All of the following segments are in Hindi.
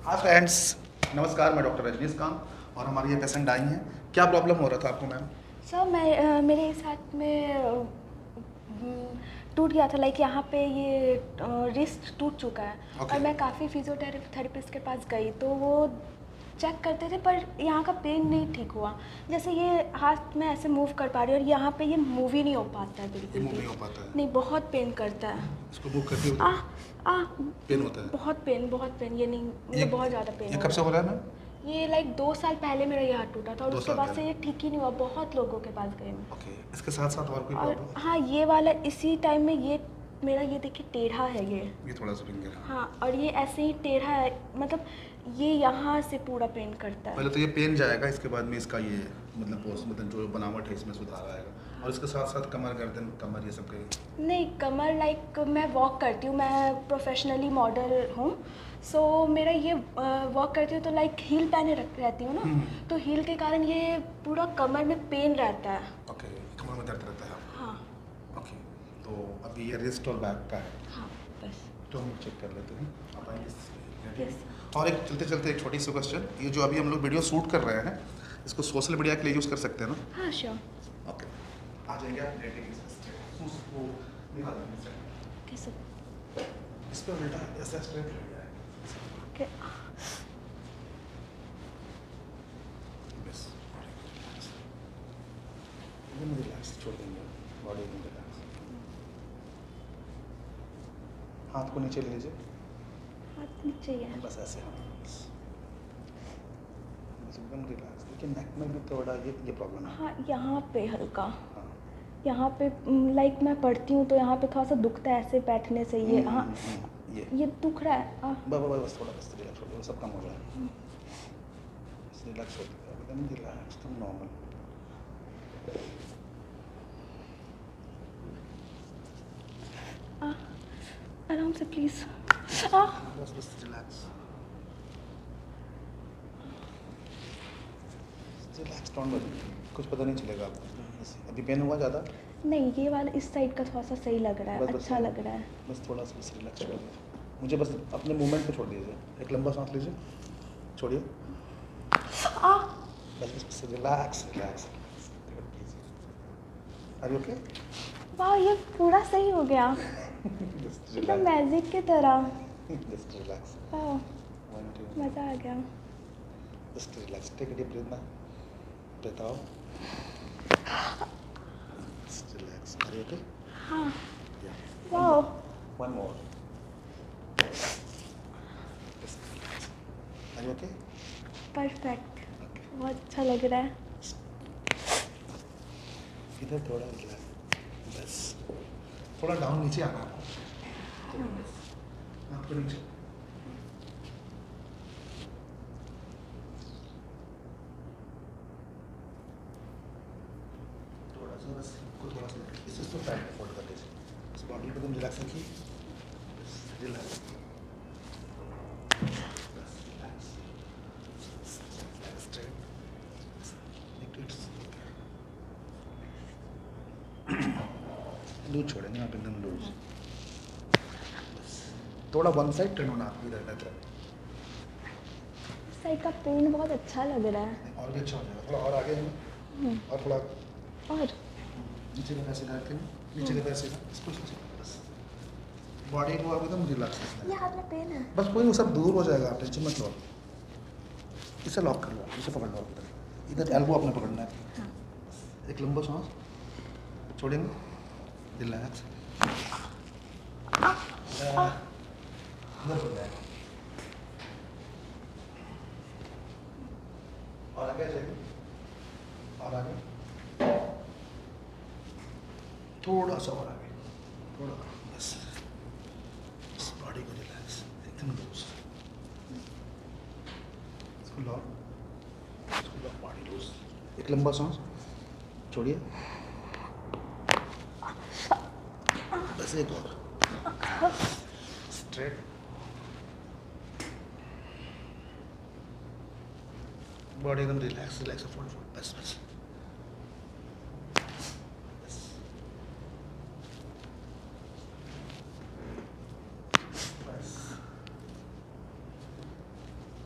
हाँ फ्रेंड्स, नमस्कार। मैं डॉक्टर रजनीकांत और हमारी ये पेशेंट आई हैं। क्या प्रॉब्लम हो रहा था आपको मैम? सर मेरे इस हाथ में टूट गया था। लाइक यहाँ पे ये रिस्ट टूट चुका है। Okay. और मैं काफ़ी फिजियोथेरेपिस्ट के पास गई तो वो चेक करते थे, पर यहाँ का पेन नहीं ठीक हुआ। जैसे ये हाथ में ऐसे मूव कर पा रही हूँ और यहाँ पे ये मूव ही नहीं हो पाता है बिल्कुल मूव भी। नहीं हो पाता है? नहीं, बहुत पेन करता है। इसको मूव करती हो तो पेन होता है? बहुत पेन। ये नहीं, मतलब बहुत ज़्यादा पेन। ये कब से हो रहा है मैम? ये लाइक 2 साल पहले मेरा ये हाथ टूटा था और 2 उसके साल बाद पहले? से ये ठीक ही नहीं हुआ। बहुत लोगों के पास गए मैं। ओके, इसके साथ साथ और कोई और प्रॉब्लम? हाँ, ये वाला इसी टाइम में ये मेरा, ये देखिए टेढ़ा है ये थोड़ा सा फिंगर है। हाँ, और ये ऐसे ही टेढ़ा है, मतलब ये यहाँ से पूरा पेन करता है। पहले तो ये पेन जाएगा, इसके बाद में इसका ये मतलब जो बनावट है इसमें सुधार आएगा। और इसके साथ साथ कमर, गर्दन, कमर, ये सब कहीं? नहीं, कमर लाइक मैं वॉक करती हूँ, मैं प्रोफेशनली मॉडल हूँ। सो मेरा ये वॉक करती हूँ तो लाइक हील पहने रहती हूँ ना, तो हील के कारण ये पूरा कमर में पेन रहता है। ओके, कमर में दर्द रहता है? हाँ। ओके, तो अभी ये रिस्ट और बैक का है? हाँ, बस। तो हम चेक कर लेते हैं। आप आइए। यस। और एक चलते चलते एक छोटी सी क्वेश्चन, ये जो अभी हम लोग वीडियो शूट कर रहे हैं, इसको सोशल मीडिया के लिए यूज़ कर सकते हैं ना? हाँ, श्योर। ओके, आ जाएंगे आप रेटिंग उसको निकाल देंगे। कैसे? इस पर उल्टा ऐसा स्ट्रेट हो जाएगा। ओके। बस एकदम रिलैक्स छोड़ देंगे, बॉडी एकदम रिलैक्स। हाथ को नीचे ले लीजिए, हाथ नीचे ही है। बस ऐसे। हाँ, बस एकदम रिलैक्स। लेकिन नेक में भी थोड़ा ये प्रॉब्लम है। हाँ, यहाँ पे हल्का, हाँ, यहाँ पे लाइक मैं पढ़ती हूँ तो यहाँ पे थोड़ा सा दुखता है ऐसे बैठने से। ये हाँ, ये दुख रहा है। बस थोड़ा बस रिलैक्स हो जाए, सब कम हो जाए। रिलैक्स हो जाए, एकदम रिलैक्स, एकदम नॉर्मल। आराम से प्लीज। बस रिलैक्स, रिलैक्स, डोंट वरी, कुछ पता नहीं चलेगा आपको। अभी पेन हुआ ज़्यादा? नहीं, ये वाला इस साइड का थोड़ा सा सही लग रहा है, बस अच्छा लग रहा है। बस थोड़ा सा बस रिलैक्स छोड़ दीजिए, मुझे बस अपने मूवमेंट पे छोड़ दीजिए। एक लंबा सांस लीजिए, छोड़िए। बस relax relax. Are you okay? वाह, ये पूरा सही हो गया, जस्ट एकदम रिलैक्स, मैजिक की तरह। Just relax. वाह, 1 2 मज़ा आ गया। Just relax, take a deep breath now, breathe out, just relax. Are you okay? हाँ। या वाह, one more, are you okay? Perfect, बहुत अच्छा लग रहा है। इधर थोड़ा रिलैक्स, बस थोड़ा डाउन नीचे आना आपको, आपको नीचे। थोड़ा सा बस को थोड़ा सा इस तो पैर फोल्ड कर दीजिए, इस बॉडी को एकदम रिलैक्स रखिए, रिलैक्स, बस रिलैक्स, स्ट्रेट, लूज छोड़ेंगे आप, एकदम लूज। थोड़ा वन साइड टर्न होना आपको, इधर तरफ। इस साइड का पेन बहुत अच्छा लग रहा है। और भी अच्छा हो जाएगा, थोड़ा और आगे है, और थोड़ा और नीचे का पैसे करते हैं, नीचे का पैसे इसको बस बॉडी को आप एकदम रिलैक्स रखना ये है। हाथ में पेन है। बस कोई वो सब दूर हो जाएगा, आप टेंशन मत लो। इसे लॉक कर लो, इसे पकड़ लो, इधर एल्बो अपने पकड़ना है। हाँ। एक लंबा सांस छोड़ेंगे, रिलैक्स, इधर हो जाएगा। और आगे जाएंगे, और आगे थोड़ा सा और आगे, थोड़ा, बस बॉडी को रिलैक्स, एकदम लूज, इसको लॉक, बॉडी लूज। एक लंबा सांस छोड़िए, बस एक और, स्ट्रेट, बॉडी एकदम रिलैक्स रिलैक्स, फोल्ड फोल्ड, बस बस बस, बस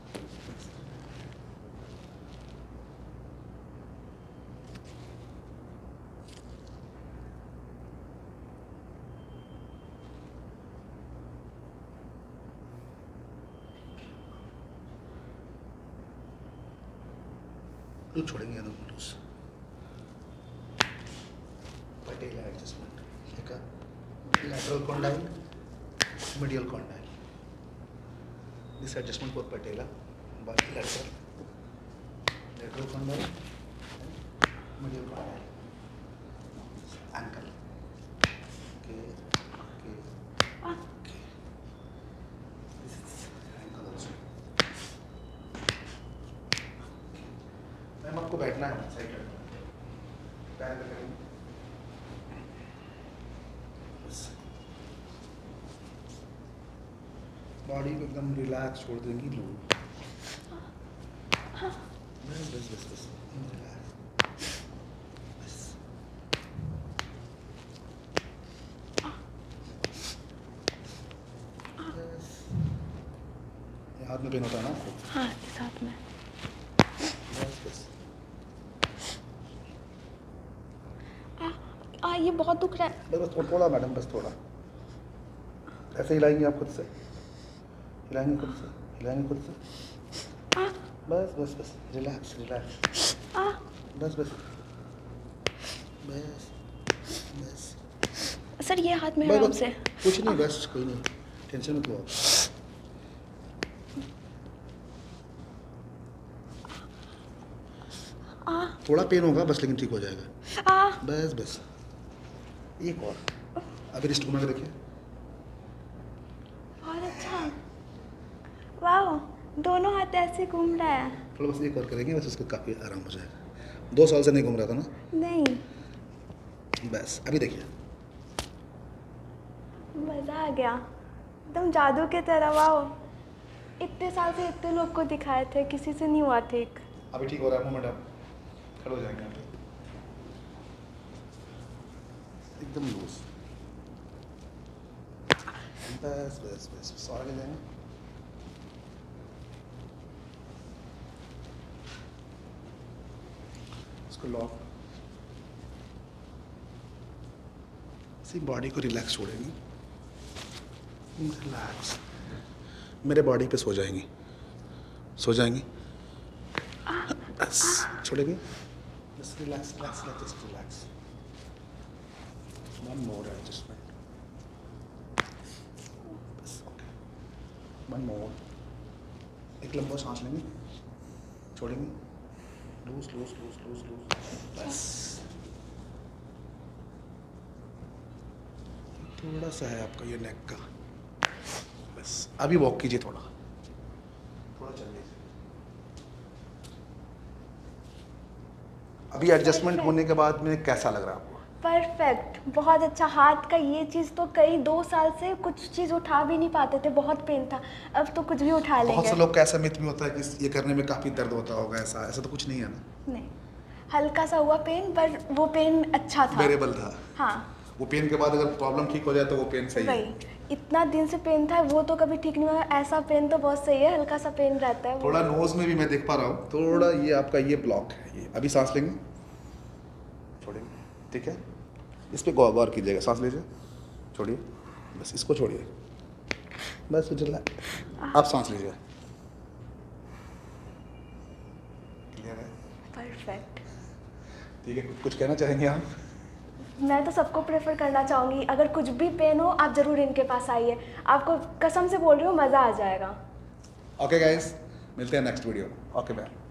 लूज छोड़ेंगे एकदम लूज। पटेला एडजस्टमेंट, ठीक है। lateral condyle, medial condyle. This adjustment for patella, bilateral, lateral condyle, medial condyle, ankle. Okay, okay, okay. This is ankle also. Ma'am आपको बैठना है साइड में, पैर लगाएंगे। बॉडी को एकदम रिलैक्स छोड़ देंगी लोग। बस बस बस बस बस। ये हाथ में पेन होता है ना आपको? हाँ, इस हाथ में। बस बस। ये बहुत दुख रहा है। बस थोड़ा मैडम, बस थोड़ा। ऐसे हिलाएंगे आप खुद से, हिलाएंगे खुद से, हिलाएंगे खुद से। बस बस बस, रिलैक्स रिलैक्स। बस बस बस बस। सर ये हाथ में बस आराम बस, से। कुछ नहीं, बस कोई नहीं, टेंशन मत लो आप। थोड़ा पेन होगा बस, लेकिन ठीक हो जाएगा। बस बस, एक और। अभी रिस्ट घुमा के देखिए। बहुत अच्छा, वाह, दोनों हाथ ऐसे घूम रहा है। थोड़ा बस एक और करेंगे, बस उसको काफ़ी आराम हो जाएगा। 2 साल से नहीं घूम रहा था ना? नहीं, बस अभी देखिए। मज़ा आ गया, एकदम जादू के तरह। वाह, इतने साल से इतने लोग को दिखाए थे, किसी से नहीं हुआ ठीक। अभी ठीक हो रहा है, मोमेंट आप खड़े हो जाएंगे आप एकदम लूज। बस बस बस बस, और आगे जाएंगे। इसको लॉक, इसी बॉडी को रिलैक्स छोड़ेंगे। रिलैक्स, मेरे बॉडी पे सो जाएंगी, सो जाएंगी। बस छोड़ेंगे, बस relax relax relax, just relax. One more adjustment, बस ओके, वन मोर। एक लंबा सांस लेंगे, छोड़ेंगे, loose loose loose loose loose, बस। थोड़ा सा है आपका ये नेक का, बस। अभी वॉक कीजिए, थोड़ा थोड़ा चल लीजिए। अभी एडजस्टमेंट होने के बाद में कैसा लग रहा है आपको? परफेक्ट, बहुत अच्छा। हाथ का ये चीज़ तो कई 2 साल से कुछ चीज़ उठा भी नहीं पाते थे, बहुत पेन था। अब तो कुछ भी उठा लेंगे। बहुत से लोग का ऐसा मिथ भी होता है कि ये करने में काफ़ी दर्द होता होगा, ऐसा ऐसा तो कुछ नहीं है ना? नहीं, हल्का सा हुआ पेन, पर वो पेन अच्छा था, बेरेबल था। हाँ। वो पेन के बाद अगर प्रॉब्लम ठीक हो जाए तो वो पेन सही है। वही, इतना दिन से पेन था, वो तो कभी ठीक नहीं हुआ। ऐसा पेन तो बहुत सही है, हल्का सा पेन रहता है वो। थोड़ा नोज में भी मैं देख पा रहा हूँ, थोड़ा ये आपका ये ब्लॉक है। ये अभी सांस लेंगे, छोड़ेंगे, ठीक है। इस पे गौर कीजिएगा, सांस लीजिए, छोड़िए, बस इसको छोड़िए, बस रिलैक्स। आप सांस लीजिए, क्लियर है? परफेक्ट। ठीक है, कुछ कहना चाहेंगे आप? मैं तो सबको प्रेफर करना चाहूँगी, अगर कुछ भी पेन हो आप ज़रूर इनके पास आइए। आपको कसम से बोल रही हूँ, मज़ा आ जाएगा। ओके गाइस, मिलते हैं नेक्स्ट वीडियो। Okay bye.